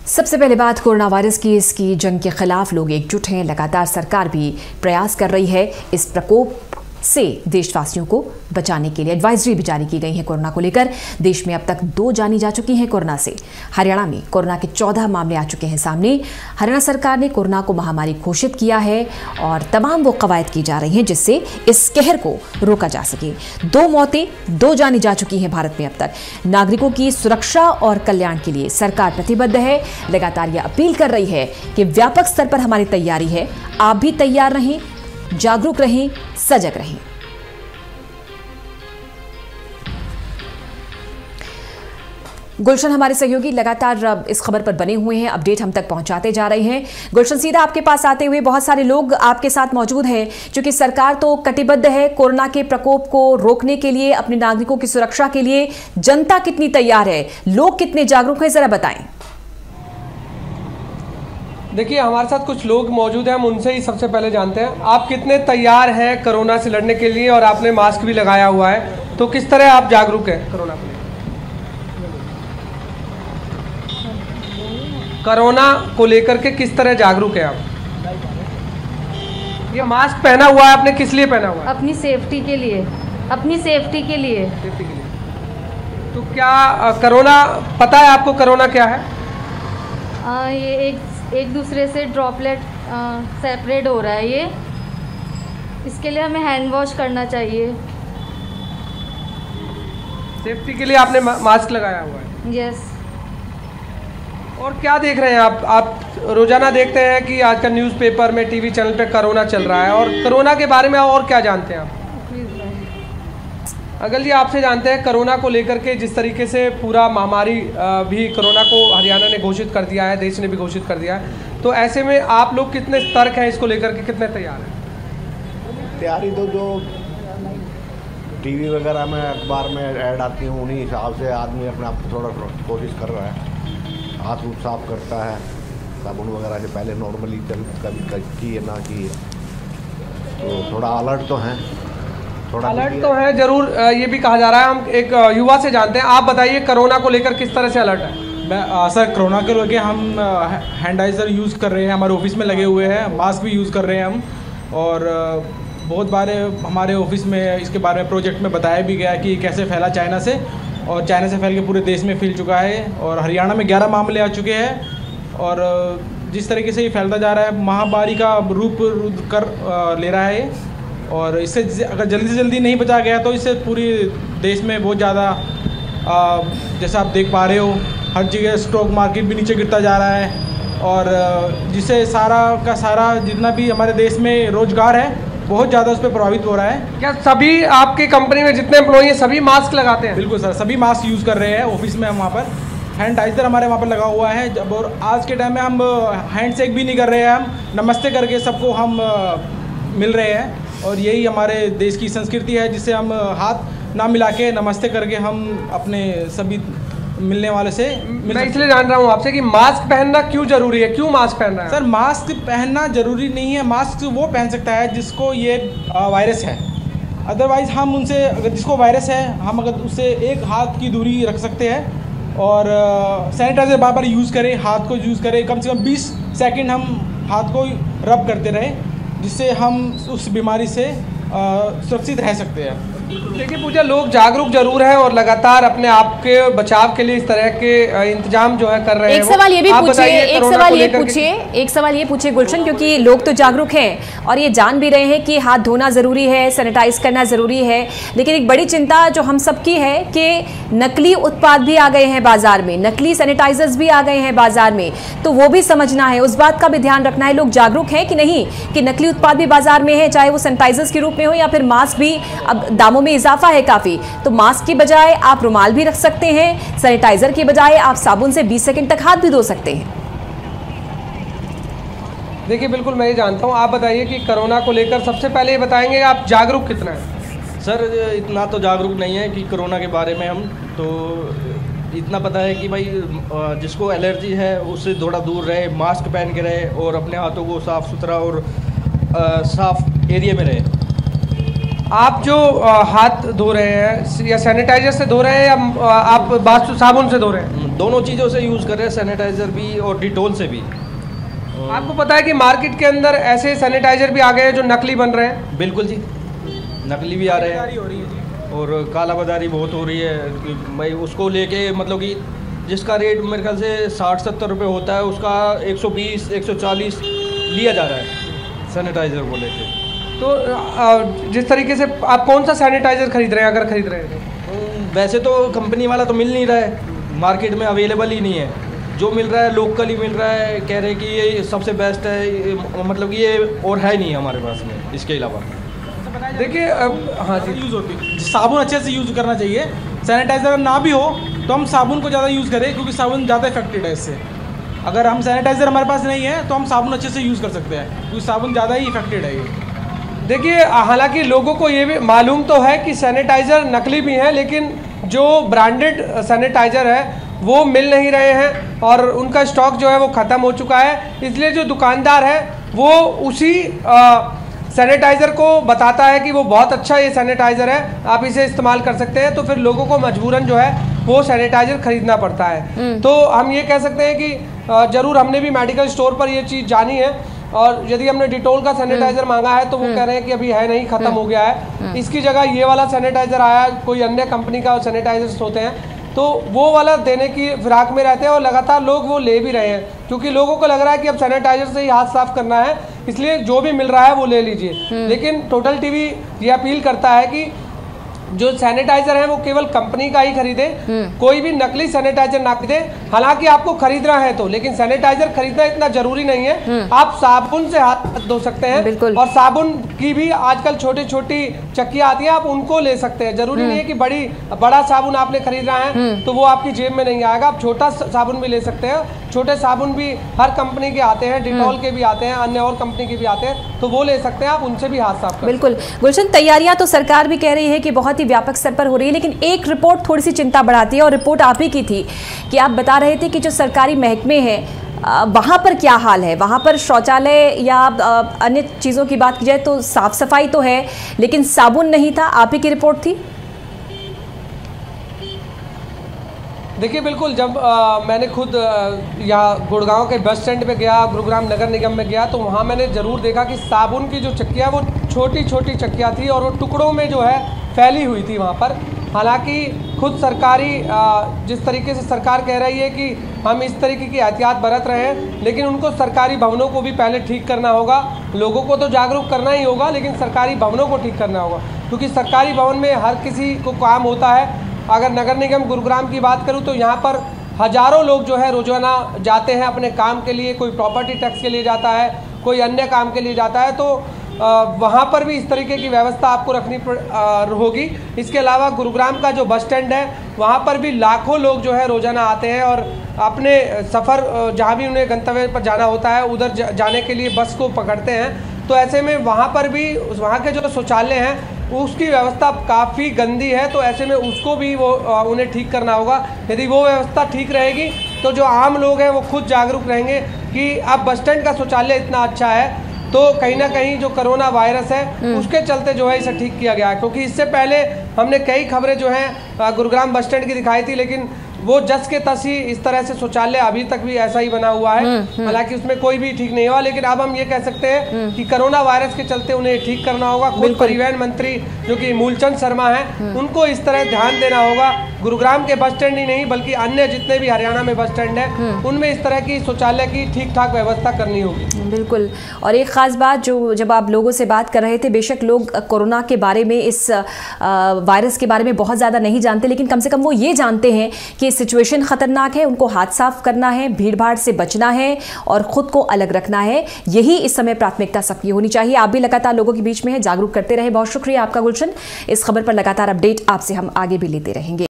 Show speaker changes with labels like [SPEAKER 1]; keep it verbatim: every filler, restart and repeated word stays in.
[SPEAKER 1] सबसे पहले बात कोरोना वायरस की इसकी जंग के खिलाफ लोग एकजुट हैं। लगातार सरकार भी प्रयास कर रही है इस प्रकोप से देशवासियों को बचाने के लिए। एडवाइजरी भी जारी की गई है कोरोना को लेकर। देश में अब तक दो जानी जा चुकी हैं कोरोना से। हरियाणा में कोरोना के चौदह मामले आ चुके हैं सामने। हरियाणा सरकार ने कोरोना को महामारी घोषित किया है और तमाम वो कवायद की जा रही हैं जिससे इस कहर को रोका जा सके। दो मौतें, दो जानी जा चुकी हैं भारत में अब तक। नागरिकों की सुरक्षा और कल्याण के लिए सरकार प्रतिबद्ध है। लगातार यह अपील कर रही है कि व्यापक स्तर पर हमारी तैयारी है, आप भी तैयार रहें, जागरूक रहें, सजग रहें। गुलशन हमारे सहयोगी लगातार इस खबर पर बने हुए हैं, अपडेट हम तक पहुंचाते जा रहे हैं। गुलशन, सीधा आपके पास आते हुए, बहुत सारे लोग आपके साथ मौजूद हैं क्योंकि सरकार तो कटिबद्ध है कोरोना के प्रकोप को रोकने के लिए, अपने नागरिकों की सुरक्षा के लिए। जनता कितनी तैयार है, लोग कितने जागरूक हैं, जरा बताएं।
[SPEAKER 2] देखिए, हमारे साथ कुछ लोग मौजूद हैं, हम उनसे ही सबसे पहले जानते हैं आप कितने तैयार हैं कोरोना से लड़ने के लिए। और आपने मास्क भी लगाया हुआ है, तो किस तरह आप जागरूक हैं कोरोना को लेकर? कोरोना को लेकर के किस तरह जागरूक है आप? ये मास्क पहना हुआ है आपने, किस लिए पहना हुआ है?
[SPEAKER 3] अपनी सेफ्टी के लिए, अपनी सेफ्टी के लिए।
[SPEAKER 2] सेफ्टी के लिए। तो क्या कोरोना पता है आपको, कोरोना क्या है?
[SPEAKER 3] आ, ये एक एक दूसरे से ड्रॉपलेट सेपरेट हो रहा है ये, इसके लिए हमें हैंड वॉश करना चाहिए।
[SPEAKER 2] सेफ्टी के लिए आपने मा, मास्क लगाया हुआ है?
[SPEAKER 3] यस।
[SPEAKER 2] और क्या देख रहे हैं आप आप रोजाना देखते हैं कि आजकल न्यूज़पेपर में, टीवी चैनल पे कोरोना चल रहा है, और कोरोना के बारे में और क्या जानते हैं आप? अगल जी, आपसे जानते हैं कोरोना को लेकर के, जिस तरीके से पूरा महामारी भी कोरोना को हरियाणा ने घोषित कर दिया है, देश ने भी घोषित कर दिया है, तो ऐसे में आप लोग कितने सतर्क हैं इसको लेकर के, कितने तैयार हैं?
[SPEAKER 4] तैयारी तो जो टीवी वगैरह में, अखबार में ऐड आती हैं उन्हीं हिसाब से आदमी अपने आप को थोड़ा कोशिश कर रहा है। हाथ मुँह साफ करता है, साबुन वगैरह से पहले नॉर्मली चल कभी की है ना की, तो थोड़ा अलर्ट तो हैं।
[SPEAKER 2] अलर्ट तो है जरूर। ये भी कहा जा रहा है, हम एक युवा से जानते हैं, आप बताइए कोरोना को लेकर किस तरह से अलर्ट है?
[SPEAKER 5] मैं सर, कोरोना के लेके हम हैंडाइजर यूज़ कर रहे हैं, हमारे ऑफिस में लगे हुए हैं, मास्क भी यूज़ कर रहे हैं हम। और बहुत बार हमारे ऑफिस में इसके बारे में प्रोजेक्ट में बताया भी गया कि कैसे फैला चाइना से, और चाइना से फैल के पूरे देश में फैल चुका है। और हरियाणा में ग्यारह मामले आ चुके हैं, और जिस तरीके से ये फैलता जा रहा है, महामारी का रूप कर ले रहा है। और इससे अगर जल्दी से जल्दी नहीं बचा गया तो इससे पूरी देश में बहुत ज़्यादा, जैसा आप देख पा रहे हो, हर जगह स्टॉक मार्केट भी नीचे गिरता जा रहा है, और जिससे सारा का सारा जितना भी हमारे देश में रोजगार है बहुत ज़्यादा उस पर प्रभावित हो रहा है।
[SPEAKER 2] क्या सभी आपकी कंपनी में जितने एम्प्लॉई हैं सभी मास्क लगाते हैं?
[SPEAKER 5] बिल्कुल सर, सभी मास्क यूज़ कर रहे हैं। ऑफिस में हम वहाँ पर हैंडाइजर हमारे वहाँ पर लगा हुआ है। जब और आज के टाइम में हम हैंड शेक भी नहीं कर रहे हैं, हम नमस्ते करके सबको हम मिल रहे हैं। और यही हमारे देश की संस्कृति है, जिससे हम हाथ ना मिला के नमस्ते करके हम अपने सभी मिलने वाले से मिल।
[SPEAKER 2] मैं इसलिए जान रहा हूँ आपसे कि मास्क पहनना क्यों जरूरी है, क्यों मास्क पहनना है?
[SPEAKER 5] सर, मास्क पहनना जरूरी नहीं है। मास्क वो पहन सकता है जिसको ये वायरस है। अदरवाइज हम उनसे, अगर जिसको वायरस है, हम अगर उससे एक हाथ की दूरी रख सकते हैं। और सैनिटाइजर बार बार यूज़ करें, हाथ को यूज़ करें, कम से कम बीस सेकंड हम हाथ को रब करते रहें, जिससे हम उस बीमारी से सुरक्षित रह सकते हैं।
[SPEAKER 2] देखिए पूजा, लोग जागरूक जरूर हैं और लगातार अपने आप के बचाव के लिए इस तरह के इंतजाम जो है कर रहे हैं।
[SPEAKER 1] एक सवाल ये भी पूछिए, एक सवाल ये पूछिए, एक सवाल ये पूछिए गुलशन, क्योंकि लोग तो जागरूक हैं और ये जान भी रहे हैं कि हाथ धोना जरूरी है, सैनिटाइज करना जरूरी है, लेकिन एक बड़ी चिंता जो हम सबकी है कि नकली उत्पाद भी आ गए हैं बाजार में, नकली सैनिटाइजर्स भी आ गए हैं बाजार में, तो वो भी समझना है, उस बात का भी ध्यान रखना है। लोग जागरूक हैं कि नहीं कि नकली उत्पाद भी बाजार में है, चाहे वो सैनिटाइजर्स के रूप में हो या फिर मास्क भी। अब दामों में इजाफा है काफी, तो मास्क की बजाय आप रुमाल भी रख सकते हैं, सैनिटाइजर की बजाय आप साबुन से बीस सेकंड तक हाथ भी धो सकते हैं।
[SPEAKER 2] देखिए बिल्कुल, मैं ये जानता हूँ। आप बताइए कि कोरोना को लेकर सबसे पहले ये बताएंगे आप जागरूक कितना है?
[SPEAKER 6] सर, इतना तो जागरूक नहीं है कि कोरोना के बारे में हम तो इतना पता है कि भाई जिसको एलर्जी है उससे थोड़ा दूर रहे, मास्क पहन के रहे और अपने हाथों को साफ़ सुथरा और साफ एरिया में रहे।
[SPEAKER 2] आप जो हाथ धो रहे हैं या सैनिटाइजर से धो रहे हैं या आप बाथ साबुन से धो रहे हैं?
[SPEAKER 6] दोनों चीज़ों से यूज़ कर रहे हैं, सैनिटाइज़र भी और डिटोल से भी।
[SPEAKER 2] आपको पता है कि मार्केट के अंदर ऐसे सैनिटाइज़र भी आ गए हैं जो नकली बन रहे हैं?
[SPEAKER 6] बिल्कुल जी, नकली भी आ रहे हैं और काला बाजारी बहुत हो रही है भाई। उसको लेके मतलब कि जिसका रेट मेरे ख्याल से साठ सत्तर रुपये होता है, उसका एक सौ बीस एक सौ चालीस लिया जा रहा है सैनिटाइज़र को लेके।
[SPEAKER 2] तो जिस तरीके से आप कौन सा सैनिटाइज़र खरीद रहे हैं, अगर खरीद रहे हैं तो?
[SPEAKER 6] वैसे तो कंपनी वाला तो मिल नहीं रहा है, मार्केट में अवेलेबल ही नहीं है। जो मिल रहा है लोकल ही मिल रहा है, कह रहे हैं कि ये सबसे बेस्ट है, मतलब कि ये और है नहीं हमारे पास में इसके अलावा।
[SPEAKER 2] देखिए हाँ जी,
[SPEAKER 5] यूज़ होती है साबुन अच्छे से यूज़ करना चाहिए। सैनिटाइज़र अगर ना भी हो तो हम साबुन को ज़्यादा यूज़ करें, क्योंकि साबुन ज़्यादा इफेक्टेड है इससे। अगर हम सैनिटाइज़र हमारे पास नहीं है तो हम साबुन अच्छे से यूज़ कर सकते हैं, क्योंकि साबुन ज़्यादा ही इफेक्टेड है ये।
[SPEAKER 2] देखिए हालांकि लोगों को ये भी मालूम तो है कि सैनिटाइज़र नकली भी हैं, लेकिन जो ब्रांडेड सैनिटाइज़र है वो मिल नहीं रहे हैं और उनका स्टॉक जो है वो ख़त्म हो चुका है। इसलिए जो दुकानदार है वो उसी सैनिटाइज़र को बताता है कि वो बहुत अच्छा ये सैनिटाइज़र है, आप इसे इस्तेमाल कर सकते हैं, तो फिर लोगों को मजबूरन जो है वो सैनिटाइज़र खरीदना पड़ता है। तो हम ये कह सकते हैं कि ज़रूर हमने भी मेडिकल स्टोर पर ये चीज़ जानी है, और यदि हमने डिटोल का सैनिटाइज़र मांगा है तो वो कह रहे हैं कि अभी है नहीं, ख़त्म हो गया है। इसकी जगह ये वाला सैनिटाइज़र आया, कोई अन्य कंपनी का सैनिटाइज़र्स होते हैं तो वो वाला देने की फिराक में रहते हैं, और लगातार लोग वो ले भी रहे हैं, क्योंकि लोगों को लग रहा है कि अब सैनिटाइज़र से ही हाथ साफ करना है, इसलिए जो भी मिल रहा है वो ले लीजिए। लेकिन टोटल टीवी ये अपील करता है कि जो सैनिटाइजर है वो केवल कंपनी का ही खरीदे, कोई भी नकली सैनिटाइजर ना खरीदे। हालांकि आपको खरीदना है तो, लेकिन सैनिटाइजर खरीदना इतना जरूरी नहीं है। आप साबुन से हाथ धो सकते हैं, और साबुन की भी आजकल छोटी छोटी चक्कियां आती हैं, आप उनको ले सकते हैं। जरूरी नहीं है कि बड़ी बड़ा साबुन आपने खरीदना है तो वो आपकी जेब में नहीं आएगा, आप छोटा साबुन भी ले सकते हैं। छोटे साबुन भी हर कंपनी के आते हैं, डिटॉल के भी आते हैं, अन्य और कंपनी के भी आते हैं, तो वो ले सकते हैं, आप उनसे भी हाथ साफ कर।
[SPEAKER 1] बिल्कुल गुलशन, तैयारियां तो सरकार भी कह रही है कि बहुत ही व्यापक स्तर पर हो रही है, लेकिन एक रिपोर्ट थोड़ी सी चिंता बढ़ाती है, और रिपोर्ट आप ही की थी कि आप बता रहे थे कि जो सरकारी महकमे हैं वहाँ पर क्या हाल है। वहाँ पर शौचालय या अन्य चीज़ों की बात की जाए तो साफ सफाई तो है, लेकिन साबुन नहीं था, आप ही की रिपोर्ट थी।
[SPEAKER 2] देखिए बिल्कुल, जब आ, मैंने खुद यहाँ गुड़गांव के बस स्टैंड पे गया, गुरुग्राम नगर निगम में गया, तो वहाँ मैंने ज़रूर देखा कि साबुन की जो चक्कियाँ वो छोटी छोटी चक्कियाँ थी और वो टुकड़ों में जो है फैली हुई थी वहाँ पर। हालांकि खुद सरकारी आ, जिस तरीके से सरकार कह रही है कि हम इस तरीके की एहतियात बरत रहे हैं, लेकिन उनको सरकारी भवनों को भी पहले ठीक करना होगा। लोगों को तो जागरूक करना ही होगा, लेकिन सरकारी भवनों को ठीक करना होगा, क्योंकि सरकारी भवन में हर किसी को काम होता है। अगर नगर निगम गुरुग्राम की बात करूं तो यहाँ पर हज़ारों लोग जो है रोजाना जाते हैं अपने काम के लिए, कोई प्रॉपर्टी टैक्स के लिए जाता है, कोई अन्य काम के लिए जाता है, तो आ, वहाँ पर भी इस तरीके की व्यवस्था आपको रखनी होगी। इसके अलावा गुरुग्राम का जो बस स्टैंड है वहाँ पर भी लाखों लोग जो है रोजाना आते हैं और अपने सफ़र जहाँ भी उन्हें गंतव्य पर जाना होता है उधर जा, जाने के लिए बस को पकड़ते हैं। तो ऐसे में वहाँ पर भी वहाँ के जो शौचालय हैं उसकी व्यवस्था काफ़ी गंदी है, तो ऐसे में उसको भी वो उन्हें ठीक करना होगा। यदि वो व्यवस्था ठीक रहेगी तो जो आम लोग हैं वो खुद जागरूक रहेंगे कि अब बस स्टैंड का शौचालय इतना अच्छा है, तो कहीं ना कहीं जो कोरोना वायरस है उसके चलते जो है इसे ठीक किया गया। क्योंकि इससे पहले हमने कई खबरें जो हैं गुरुग्राम बस स्टैंड की दिखाई थी, लेकिन वो जस के तस ही इस तरह से शौचालय अभी तक भी ऐसा ही बना हुआ है, हालांकि उसमें कोई भी ठीक नहीं हुआ। लेकिन अब हम ये कह सकते हैं कि कोरोना वायरस के चलते उन्हें ठीक करना होगा। खुद परिवहन मंत्री जो कि मूलचंद शर्मा हैं उनको इस तरह ध्यान देना होगा। गुरुग्राम के बस स्टैंड ही नहीं बल्कि अन्य जितने भी हरियाणा में बस स्टैंड है उनमें इस तरह की शौचालय की ठीक ठाक व्यवस्था करनी होगी।
[SPEAKER 1] बिल्कुल। और एक खास बात जो जब आप लोगों से बात कर रहे थे, बेशक लोग कोरोना के बारे में, इस वायरस के बारे में बहुत ज़्यादा नहीं जानते, लेकिन कम से कम वो ये जानते हैं कि सिचुएशन खतरनाक है, उनको हाथ साफ करना है, भीड़ भाड़ से बचना है और खुद को अलग रखना है। यही इस समय प्राथमिकता सबकी होनी चाहिए। आप भी लगातार लोगों के बीच में हैं, जागरूक करते रहे। बहुत शुक्रिया आपका गुलशन। इस खबर पर लगातार अपडेट आपसे हम आगे भी लेते रहेंगे।